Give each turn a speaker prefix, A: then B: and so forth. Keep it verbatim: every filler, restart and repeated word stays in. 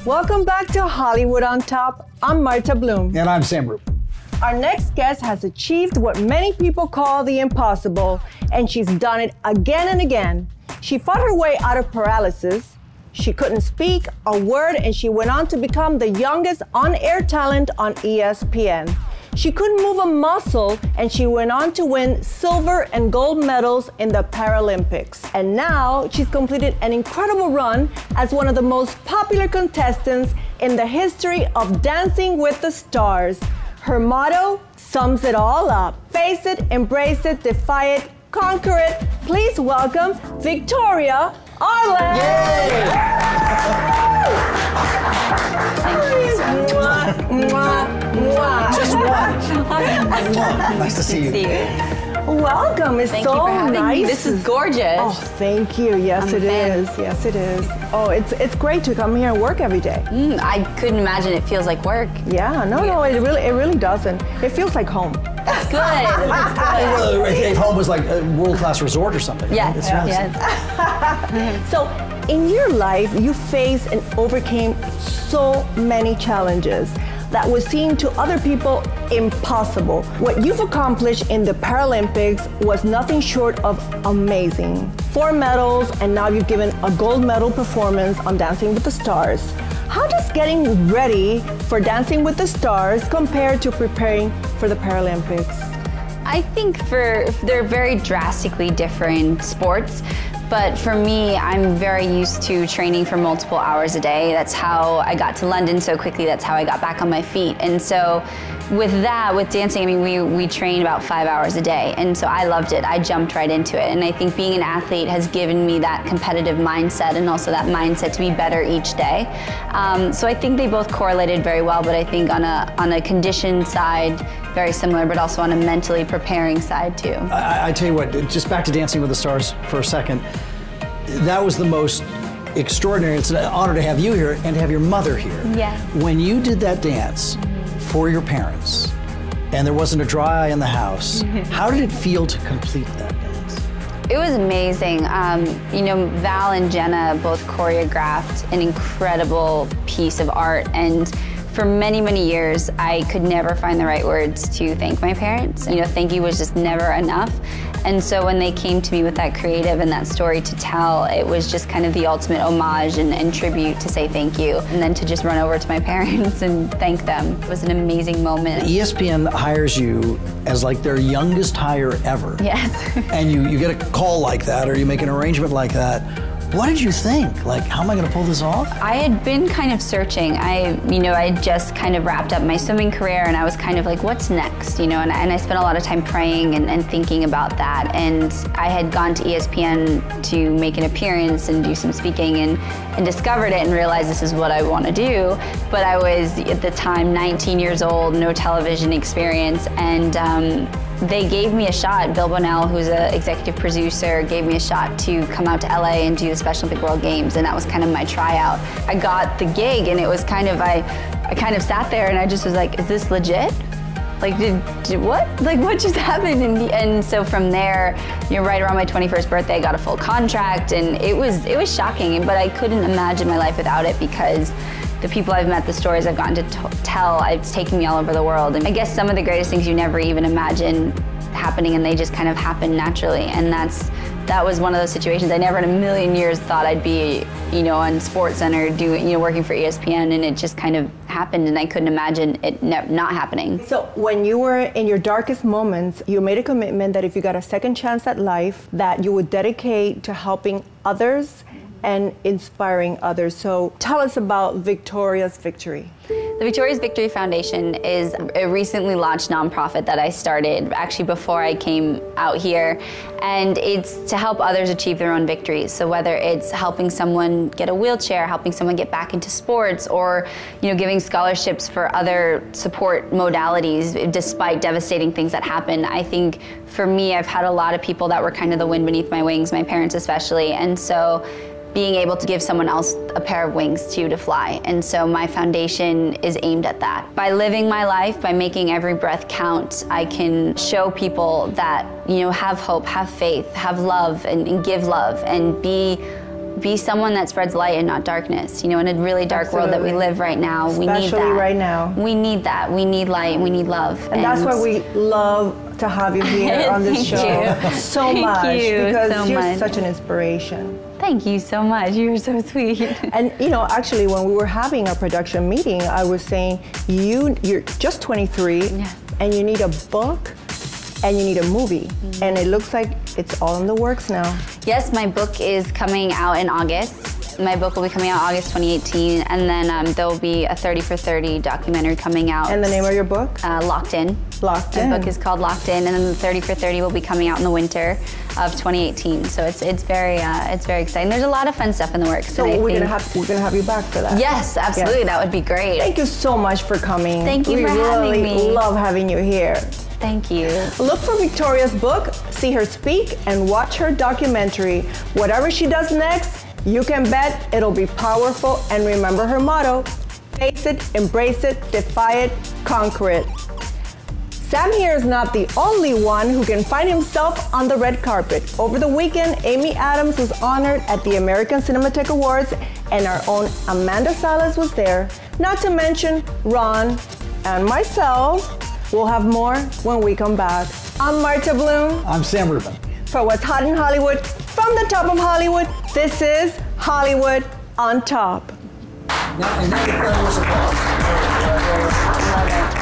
A: Welcome back to Hollywood on Top. I'm Marta Bloom.
B: And I'm Sam Roop.
A: Our next guest has achieved what many people call the impossible, and she's done it again and again. She fought her way out of paralysis. She couldn't speak a word, and she went on to become the youngest on-air talent on E S P N. She couldn't move a muscle, and she went on to win silver and gold medals in the Paralympics. And now she's completed an incredible run as one of the most popular contestants in the history of Dancing with the Stars. Her motto sums it all up. Face it, embrace it, defy it, conquer it. Please welcome Victoria Arlen. Mwah, mwah, mwah.
B: Just one. Nice to see you.
C: See you.
A: Welcome. It's
C: Thank
A: so
C: you for having
A: nice.
C: me. This is gorgeous.
A: Oh, thank you. Yes,
C: I'm
A: it
C: a fan.
A: is. Yes, it is. Oh, it's it's great to come here and work every day.
C: Mm, I couldn't imagine it feels like work.
A: Yeah. No, no. It really, it really doesn't. It feels like home.
C: That's good. That's good.
B: Uh, if home was like a world-class resort or something.
C: Yeah,
B: It's
C: yeah,
B: really
C: yeah.
A: So, in your life, you faced and overcame so many challenges that would seem to other people impossible. What you've accomplished in the Paralympics was nothing short of amazing. Four medals, and now you've given a gold medal performance on Dancing with the Stars. How does getting ready for Dancing with the Stars compare to preparing for the Paralympics?
C: I think for they're very drastically different sports. But for me, I'm very used to training for multiple hours a day. That's how I got to London so quickly. That's how I got back on my feet. And so with that, with dancing, I mean, we, we train about five hours a day. And so I loved it. I jumped right into it. And I think being an athlete has given me that competitive mindset and also that mindset to be better each day. Um, so I think they both correlated very well, but I think on a, on a condition side, very similar, but also on a mentally preparing side too.
B: I, I tell you what, just back to Dancing with the Stars for a second. That was the most extraordinary. It's an honor to have you here and to have your mother here.
C: Yeah.
B: When you did that dance for your parents and there wasn't a dry eye in the house, how did it feel to complete that dance?
C: It was amazing. Um, you know, Val and Jenna both choreographed an incredible piece of art, and for many, many years, I could never find the right words to thank my parents. You know, thank you was just never enough. And so when they came to me with that creative and that story to tell, it was just kind of the ultimate homage and, and tribute to say thank you. And then to just run over to my parents and thank them. It was an amazing moment.
B: E S P N hires you as like their youngest hire ever.
C: Yes.
B: And you, you get a call like that, or you make an arrangement like that. What did you think? Like, how am I going to pull this off?
C: I had been kind of searching. I, you know, I had just kind of wrapped up my swimming career, and I was kind of like, what's next? You know, and, and I spent a lot of time praying and, and thinking about that. And I had gone to E S P N to make an appearance and do some speaking, and, and discovered it and realized this is what I want to do. But I was, at the time, nineteen years old, no television experience, and um, they gave me a shot. Bill Bonnell, who's an executive producer, gave me a shot to come out to L A and do the Special Olympic World Games, and that was kind of my tryout. I got the gig, and it was kind of, I, I kind of sat there and I just was like, is this legit? Like, did, did what? Like, what just happened? And, and so from there, you know, right around my twenty-first birthday, I got a full contract, and it was, it was shocking, but I couldn't imagine my life without it, because the people I've met, the stories I've gotten to t tell, it's taken me all over the world. And I guess some of the greatest things you never even imagine happening, and they just kind of happen naturally. And that's, that was one of those situations I never in a million years thought I'd be, you know, on SportsCenter doing, you know, working for E S P N, and it just kind of happened, and I couldn't imagine it ne not happening.
A: So when you were in your darkest moments, you made a commitment that if you got a second chance at life, that you would dedicate to helping others and inspiring others. So tell us about Victoria's Victory.
C: The Victoria's Victory Foundation is a recently launched nonprofit that I started actually before I came out here, and it's to help others achieve their own victories. So whether it's helping someone get a wheelchair, helping someone get back into sports, or you know, giving scholarships for other support modalities despite devastating things that happen. I think for me, I've had a lot of people that were kind of the wind beneath my wings, my parents especially, and so being able to give someone else a pair of wings too to fly. And so my foundation is aimed at that. By living my life, by making every breath count, I can show people that, you know, have hope, have faith, have love, and, and give love, and be be someone that spreads light and not darkness. You know, in a really dark
A: Absolutely.
C: world that we live right now, we need
A: Especially
C: that.
A: right now.
C: We need that. We need light. We need love.
A: And, and that's why we love to have you here on this
C: Thank
A: show
C: you.
A: so
C: Thank
A: much
C: you
A: because
C: so
A: you're
C: much.
A: such an inspiration.
C: Thank you so much. You're so sweet.
A: And you know, actually, when we were having our production meeting, I was saying, you, you're just twenty-three,
C: Yeah.
A: and you need a book, and you need a movie, mm-hmm. and it looks like it's all in the works now.
C: Yes, my book is coming out in August. My book will be coming out August twenty eighteen, and then um, there will be a thirty for thirty documentary coming out.
A: And the name of your book?
C: Uh, Locked In.
A: Locked
C: My
A: In.
C: book is called Locked In, and then the thirty for thirty will be coming out in the winter of twenty eighteen. So it's it's very uh, it's very exciting. There's a lot of fun stuff in the works.
A: So
C: and I
A: we're
C: think,
A: gonna have we're gonna have you back for that.
C: Yes, absolutely.
A: Yes.
C: That would be great.
A: Thank you so much for coming.
C: Thank you
A: we
C: for having
A: really
C: me.
A: love having you here.
C: Thank you.
A: Look for Victoria's book, see her speak, and watch her documentary. Whatever she does next, you can bet it'll be powerful. And remember her motto: face it, embrace it, defy it, conquer it. Sam here is not the only one who can find himself on the red carpet. Over the weekend, Amy Adams was honored at the American Cinematheque Awards, and our own Amanda Salas was there. Not to mention Ron and myself. We'll have more when we come back. I'm Marta Bloom.
B: I'm Sam Rubin.
A: For what's hot in Hollywood, from the top of Hollywood, this is Hollywood on Top.
B: Now, and now the applause.
C: I love it.